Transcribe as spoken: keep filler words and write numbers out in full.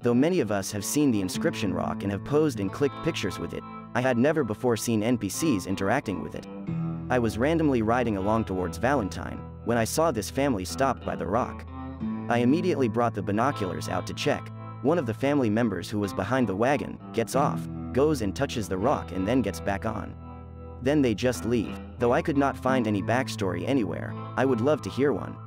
Though many of us have seen the inscription rock and have posed and clicked pictures with it, I had never before seen N P Cs interacting with it. I was randomly riding along towards Valentine when I saw this family stopped by the rock. I immediately brought the binoculars out to check. One of the family members who was behind the wagon gets off, goes and touches the rock and then gets back on. Then they just leave. Though I could not find any backstory anywhere, I would love to hear one.